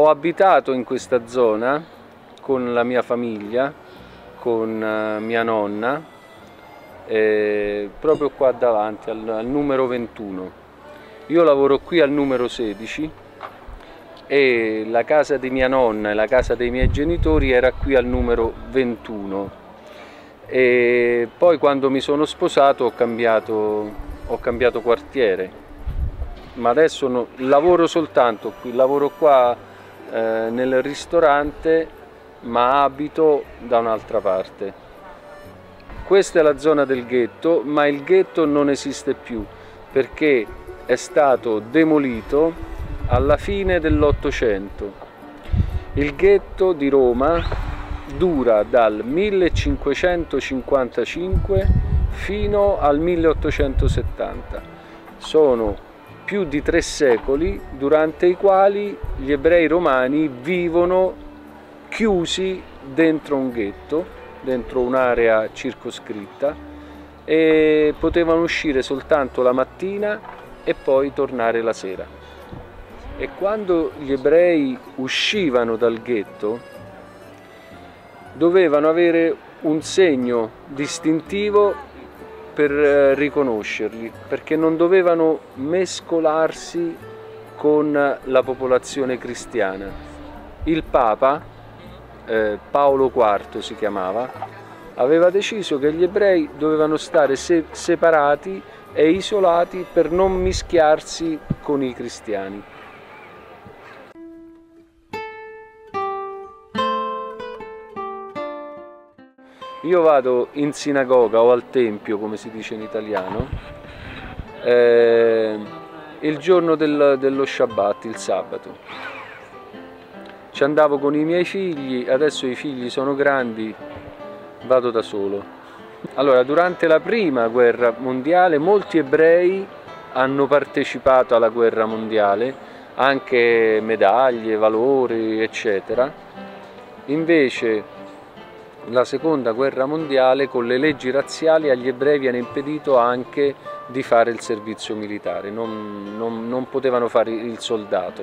Ho abitato in questa zona con la mia famiglia, con mia nonna, proprio qua davanti al numero 21. Io lavoro qui al numero 16 e la casa di mia nonna e la casa dei miei genitori era qui al numero 21. E poi quando mi sono sposato ho cambiato quartiere, ma adesso lavoro soltanto qui, lavoro qua nel ristorante, ma abito da un'altra parte. Questa è la zona del ghetto, ma il ghetto non esiste più perché è stato demolito alla fine dell'Ottocento. Il ghetto di Roma dura dal 1555 fino al 1870. Sono più di 3 secoli durante i quali gli ebrei romani vivono chiusi dentro un ghetto, dentro un'area circoscritta, e potevano uscire soltanto la mattina e poi tornare la sera. E quando gli ebrei uscivano dal ghetto dovevano avere un segno distintivo per riconoscerli, perché non dovevano mescolarsi con la popolazione cristiana. Il Papa, Paolo IV si chiamava, aveva deciso che gli ebrei dovevano stare separati e isolati per non mischiarsi con i cristiani. Io vado in sinagoga o al tempio, come si dice in italiano, il giorno dello Shabbat, il sabato. Ci andavo con i miei figli, adesso i figli sono grandi, vado da solo. Allora, durante la prima guerra mondiale molti ebrei hanno partecipato alla guerra mondiale, anche medaglie, valori, eccetera. Invece la seconda guerra mondiale, con le leggi razziali, agli ebrei viene impedito anche di fare il servizio militare, non potevano fare il soldato.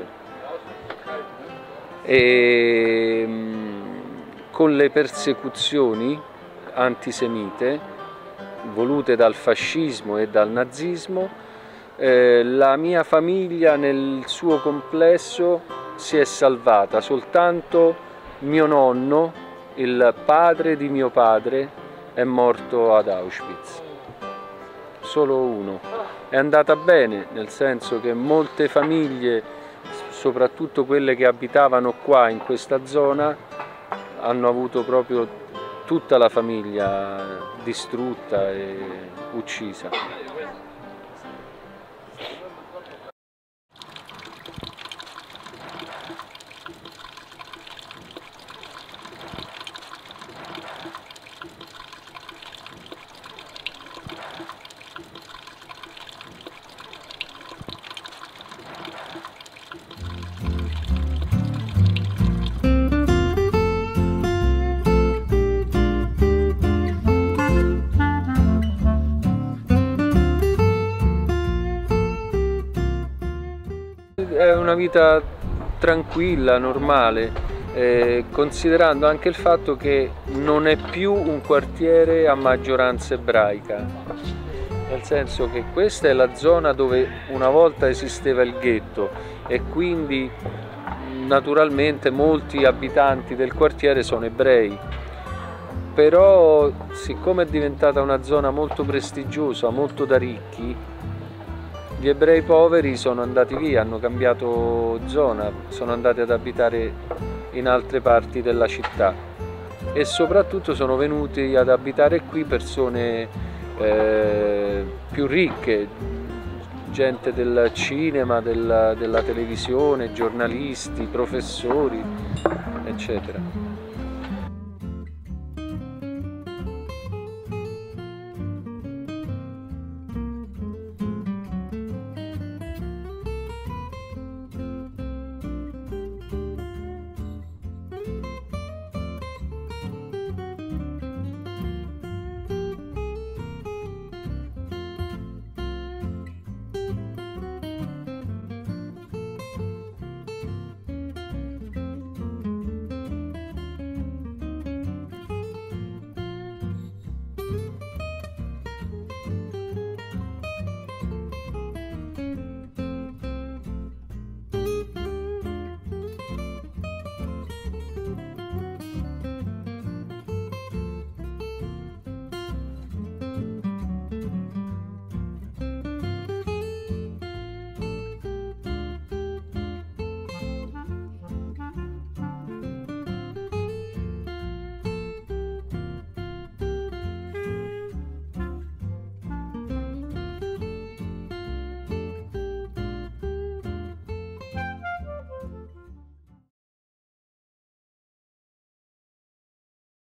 E con le persecuzioni antisemite volute dal fascismo e dal nazismo, la mia famiglia nel suo complesso si è salvata. Soltanto mio nonno, il padre di mio padre, è morto ad Auschwitz. Solo uno. È andata bene, nel senso che molte famiglie, soprattutto quelle che abitavano qua in questa zona, hanno avuto proprio tutta la famiglia distrutta e uccisa. È una vita tranquilla, normale, considerando anche il fatto che non è più un quartiere a maggioranza ebraica, nel senso che questa è la zona dove una volta esisteva il ghetto e quindi naturalmente molti abitanti del quartiere sono ebrei. Però siccome è diventata una zona molto prestigiosa, molto da ricchi, gli ebrei poveri sono andati via, hanno cambiato zona, sono andati ad abitare in altre parti della città e soprattutto sono venuti ad abitare qui persone più ricche, gente del cinema, della televisione, giornalisti, professori, eccetera.